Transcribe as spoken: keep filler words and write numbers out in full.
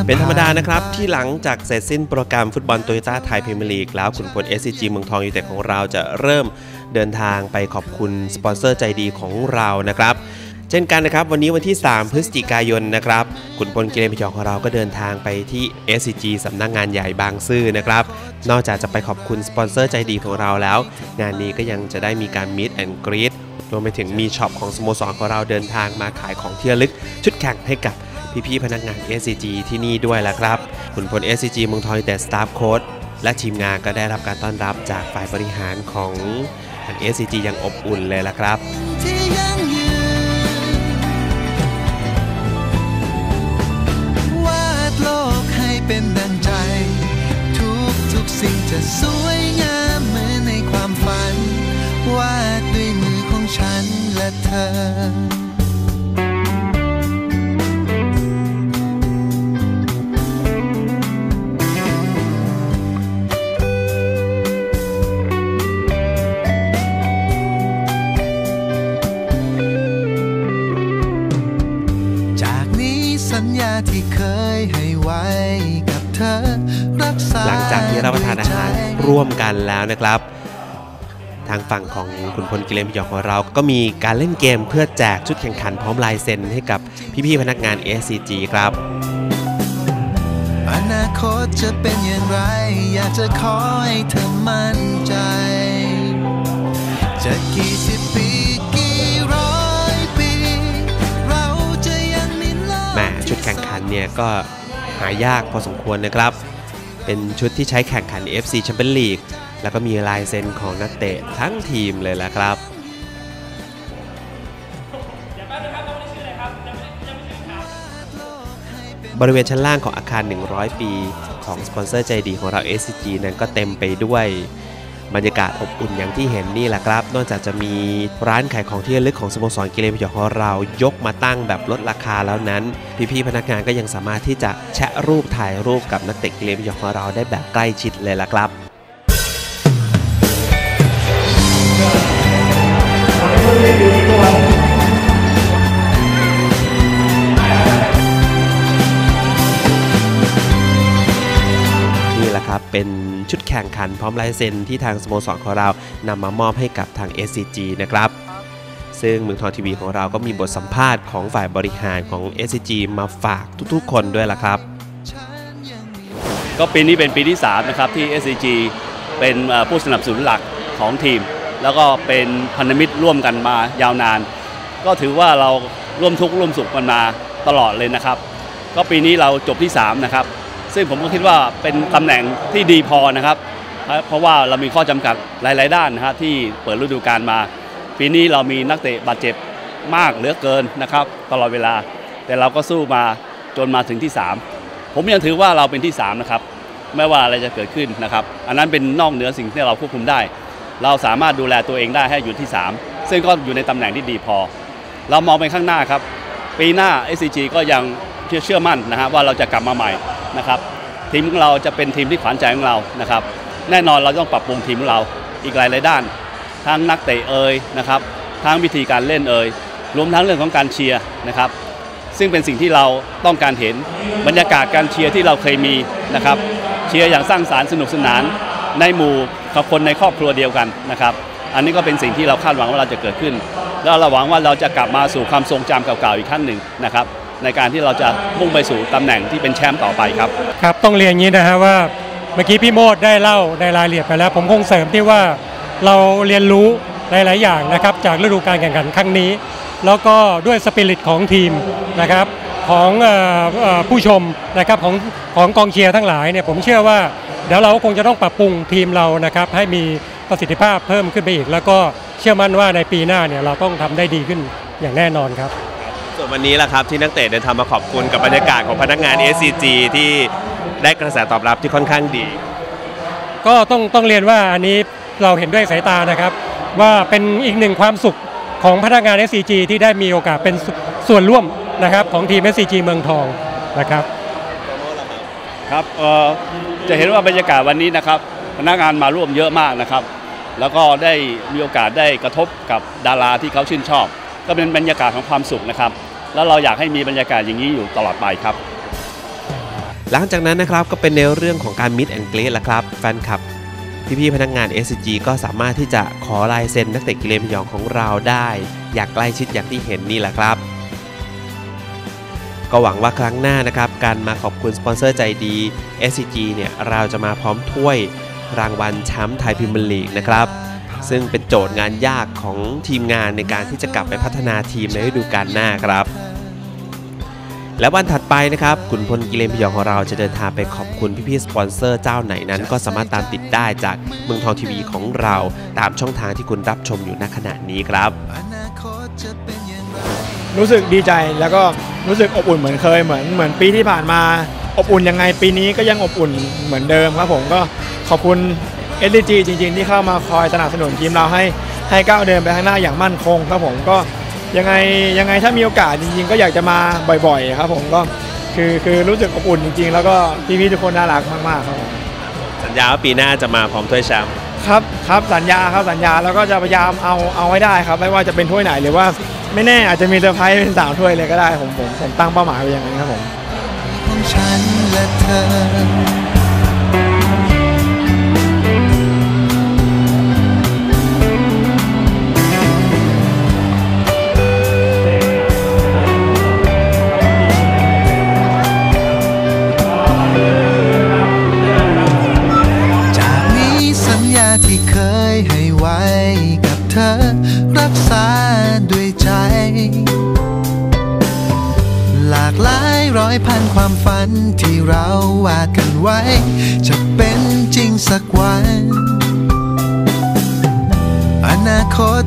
เป็นธรรมดานะครับที่หลังจากเสร็จสิ้นโปรแกรมฟุตบอลโตโยต้าไทยพรีเมียร์ลีกแล้วขุนพล เอส ซี จี เมืองทองยูไนเต็ดของเราจะเริ่มเดินทางไปขอบคุณสปอนเซอร์ใจดีของเรานะครับเช่นกันนะครับวันนี้วันที่สามพฤศจิกายนนะครับขุนพลกิเลนพยองของเราก็เดินทางไปที่ เอส ซี จี สำนักงานใหญ่บางซื่อนะครับนอกจากจะไปขอบคุณสปอนเซอร์ใจดีของเราแล้วงานนี้ก็ยังจะได้มีการ Meet and Greet รวมไปถึงมีช็อปของสโมสรของเราเดินทางมาขายของที่ระลึกชุดแข่งให้กับพี่ๆพนักงาน เอส ซี จี ที่นี่ด้วยละครับขุนพล เอส ซี จี เมืองทองยูไนเต็ดสตาฟโค้ชและทีมงานก็ได้รับการต้อนรับจากฝ่ายบริหารของทาง เอส ซี จี อย่างอบอุ่นเลยละครับวาดโลกให้เป็นดังใจทุกทุกสิ่งจะสวยงามเหมือนในความฝันวาดด้วยมือของฉันและเธอสัญญาที่เคยให้ไว้กับเธอรักษาหลังจากที่รับประทานอาหารร่วมกันแล้วนะครับทางฝั่งของขุนพลกิเลนพยองของเราก็มีการเล่นเกมเพื่อแจกชุดแข่งขันพร้อมลายเซ็นให้กับพี่ๆพนักงาน เอส ซี จี ครับอนาคตจะเป็นอย่างไรอยากจะขอให้เธอมั่นใจจะกี่สิบปีชุดแข่งขันเนี่ยก็หายากพอสมควรนะครับเป็นชุดที่ใช้แข่งขัน เอฟ ซี Champions League แล้วก็มีลายเซ็นของนักเตะทั้งทีมเลยละครับบริเวณชั้นล่างของอาคารหนึ่งร้อยปีของสปอนเซอร์ใจดีของเรา เอส ซี จี นั้นก็เต็มไปด้วยบรรยากาศอบอุ่นอย่างที่เห็นนี่แหละครับนอกจากจะมีร้านขายของที่ระลึกของสโมสรกิเลนพยองของเรายกมาตั้งแบบลดราคาแล้วนั้นพี่ๆพนักงานก็ยังสามารถที่จะแชะรูปถ่ายรูปกับนักเตะกิเลนพยองของเราได้แบบใกล้ชิดเลยละครับนี่แหละครับเป็นชุดแข่งขันพร้อมลายเซ็นที่ทางสโมสรของเรานำมามอบให้กับทาง เอส ซี จี นะครับซึ่งเมืองทองทีวีของเราก็มีบทสัมภาษณ์ของฝ่ายบริหารของ เอส ซี จี มาฝากทุกๆคนด้วยล่ะครับก็ปีนี้เป็นปีที่สามนะครับที่ เอส ซี จี เป็นผู้สนับสนุนหลักของทีมแล้วก็เป็นพันธมิตรร่วมกันมายาวนานก็ถือว่าเราร่วมทุกข์ร่วมสุขกันมาตลอดเลยนะครับก็ปีนี้เราจบที่สามนะครับซึ่งผมก็คิดว่าเป็นตำแหน่งที่ดีพอนะครับเพราะว่าเรามีข้อจำกัดหลายๆด้านนะฮะที่เปิดฤดูกาลมาปีนี้เรามีนักเตะบาดเจ็บมากเหลือเกินนะครับตลอดเวลาแต่เราก็สู้มาจนมาถึงที่สามผมยังถือว่าเราเป็นที่สามนะครับไม่ว่าอะไรจะเกิดขึ้นนะครับอันนั้นเป็นนอกเหนือสิ่งที่เราควบคุมได้เราสามารถดูแลตัวเองได้ให้อยู่ที่สามซึ่งก็อยู่ในตำแหน่งที่ดีพอเรามองไปข้างหน้าครับปีหน้า เอส ซี จี ก็ยังเชื่อมั่นนะฮะว่าเราจะกลับมาใหม่นะครับทีมของเราจะเป็นทีมที่ขวัญใจของเรานะครับแน่นอนเราต้องปรับปรุงทีมของเราอีกหลายหลายด้านทั้งนักเตะเอ่ยนะครับทั้งวิธีการเล่นเอ่ยรวมทั้งเรื่องของการเชียร์นะครับซึ่งเป็นสิ่งที่เราต้องการเห็นบรรยากาศการเชียร์ที่เราเคยมีนะครับเชียร์อย่างสร้างสรรค์สนุกสนานในหมู่กับคนในครอบครัวเดียวกันนะครับอันนี้ก็เป็นสิ่งที่เราคาดหวังว่าเราจะเกิดขึ้นแล้วเราหวังว่าเราจะกลับมาสู่ความทรงจำเก่าๆอีกครั้งหนึ่งนะครับในการที่เราจะมุ่งไปสู่ตำแหน่งที่เป็นแชมป์ต่อไปครับครับต้องเรียนอย่างนี้นะฮะว่าเมื่อกี้พี่โมดได้เล่าในรายละเอียดไปแล้วผมคงเสริมที่ว่าเราเรียนรู้หลายๆอย่างนะครับจากฤดูกาลแข่งขันครั้งนี้แล้วก็ด้วยสปิริตของทีมนะครับของผู้ชมนะครับของของกองเชียร์ทั้งหลายเนี่ยผมเชื่อว่าเดี๋ยวเราคงจะต้องปรับปรุงทีมเรานะครับให้มีประสิทธิภาพเพิ่มขึ้นไปอีกแล้วก็เชื่อมั่นว่าในปีหน้าเนี่ยเราต้องทำได้ดีขึ้นอย่างแน่นอนครับส่วนวันนี้ล่ะครับที่นักเตะเดินทางมาขอบคุณกับบรรยากาศของพนักงาน เอส ซี จี ที่ได้กระแสตอบรับที่ค่อนข้างดีก็ต้องต้องเรียนว่าอันนี้เราเห็นด้วยสายตานะครับว่าเป็นอีกหนึ่งความสุขของพนักงาน เอส ซี จี ที่ได้มีโอกาสเป็นส่วนร่วมนะครับของทีม เอส ซี จี เมืองทองนะครับครับจะเห็นว่าบรรยากาศวันนี้นะครับพนักงานมาร่วมเยอะมากนะครับแล้วก็ได้มีโอกาสได้กระทบกับดาราที่เขาชื่นชอบก็เป็นบรรยากาศของความสุขนะครับแล้วเราอยากให้มีบรรยากาศอย่างนี้อยู่ตลอดไปครับหลังจากนั้นนะครับก็เป็นในเรื่องของการมิดแอนเกรดละครับแฟนคลับพี่ๆพนักงาน เอส ซี จี ก็สามารถที่จะขอลายเซ็นนักเตะกิเลนพยองของเราได้อยากใกล้ชิดอย่างที่เห็นนี่แหละครับก็หวังว่าครั้งหน้านะครับการมาขอบคุณสปอนเซอร์ใจดี เอส ซี จี เนี่ยเราจะมาพร้อมถ้วยรางวัลแชมป์ไทยพรีเมียร์ลีกนะครับซึ่งเป็นโจทย์งานยากของทีมงานในการที่จะกลับไปพัฒนาทีมในฤดูกาลหน้าครับและวันถัดไปนะครับขุนพลกิเลนพยองของเราจะเดินทางไปขอบคุณพี่ๆสปอนเซอร์เจ้าไหนนั้นก็สามารถตามติดได้จากเมืองทองทีวีของเราตามช่องทางที่คุณรับชมอยู่ณขณะนี้ครับรู้สึกดีใจแล้วก็รู้สึกอบอุ่นเหมือนเคยเหมือนเหมือนปีที่ผ่านมาอบอุ่นยังไงปีนี้ก็ยังอบอุ่นเหมือนเดิมครับผมก็ขอบคุณ เอส ซี จี จริงๆที่เข้ามาคอยสนับสนุนทีมเราให้ให้ก้าวเดินไปข้างหน้าอย่างมั่นคงครับผมก็ยังไงยังไงถ้ามีโอกาสจริงๆก็อยากจะมาบ่อยๆครับผมก็คือคือรู้สึกอบอุ่นจริงๆแล้วก็พี่ๆทุกคนน่ารักมากๆครับผมสัญญาว่าปีหน้าจะมาพร้อมถ้วยแชมป์ครับครับสัญญาครับสัญญาแล้วก็จะพยายามเอาเอาให้ได้ครับไม่ว่าจะเป็นถ้วยไหนหรือว่าไม่แน่อาจจะมีเซอร์ไพรส์เป็นสามถ้วยเลยก็ได้ผมผมผมตั้งเป้าหมายไว้อย่างนั้นครับผมของฉันและเธอที่เคยให้ไว้กับเธอรักษาด้วยใจหลากหลายร้อยพันความฝันที่เราวาดกันไว้จะเป็นจริงสักวันอนาคต